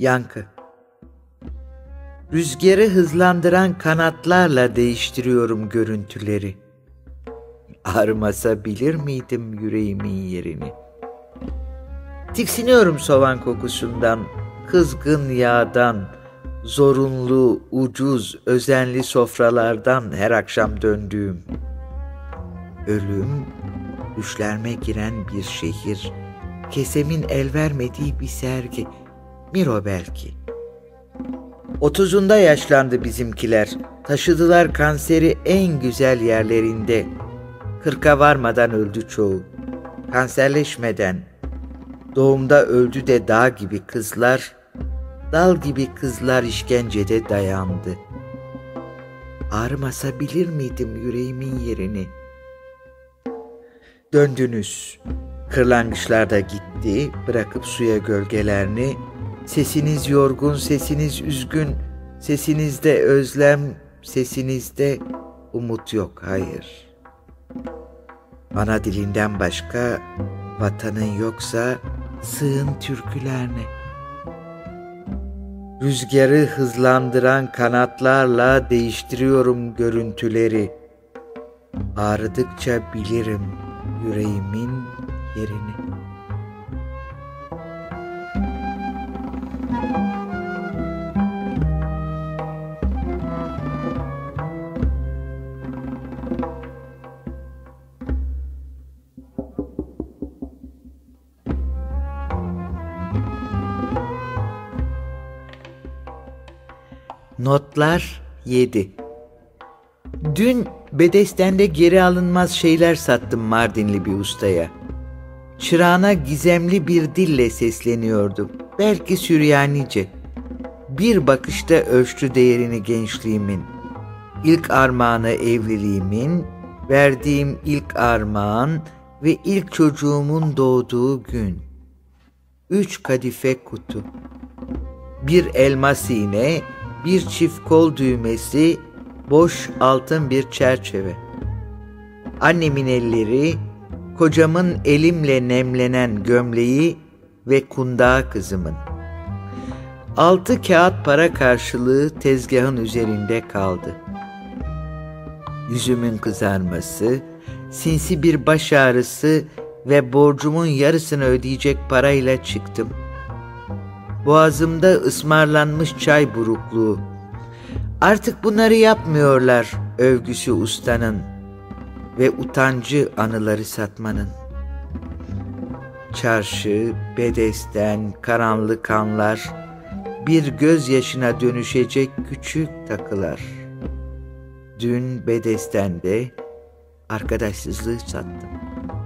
Yankı. Rüzgarı hızlandıran kanatlarla değiştiriyorum görüntüleri. Ağrımasa bilir miydim yüreğimin yerini? Tiksiniyorum soğan kokusundan, kızgın yağdan, zorunlu, ucuz, özenli sofralardan her akşam döndüğüm. Ölüm, düşlerime giren bir şehir, kesemin el vermediği bir sergi, Miro belki. 30'unda yaşlandı bizimkiler, taşıdılar kanseri en güzel yerlerinde. 40'a varmadan öldü çoğu, kanserleşmeden. Doğumda öldü de dağ gibi kızlar, dal gibi kızlar işkencede dayandı. Ağrımasa bilir miydim yüreğimin yerini? Döndünüz, kırlangıçlar da gitti, bırakıp suya gölgelerini. Sesiniz yorgun, sesiniz üzgün, sesinizde özlem, sesinizde umut yok, hayır. Ana dilinden başka vatanın yoksa sığın türkülerine. Rüzgarı hızlandıran kanatlarla değiştiriyorum görüntüleri. Ağrıdıkça bilirim yüreğimin yerini. Notlar 7. Dün Bedesten'de geri alınmaz şeyler sattım Mardinli bir ustaya. Çırağına gizemli bir dille sesleniyordum. Belki Süryanice. Bir bakışta ölçtü değerini gençliğimin. İlk armağanı evliliğimin, verdiğim ilk armağan ve ilk çocuğumun doğduğu gün. 3 kadife kutu. Bir elmas iğne, bir çift kol düğmesi, boş altın bir çerçeve. Annemin elleri, kocamın elimle nemlenen gömleği ve kundağı kızımın. 6 kağıt para karşılığı tezgahın üzerinde kaldı. Yüzümün kızarması, sinsi bir baş ağrısı ve borcumun yarısını ödeyecek parayla çıktım. Boğazımda ısmarlanmış çay burukluğu. Artık bunları yapmıyorlar övgüsü ustanın ve utancı anıları satmanın. Çarşı, Bedesten, karanlık anlar, bir gözyaşına dönüşecek küçük takılar. Dün Bedesten'de arkadaşsızlığı sattım.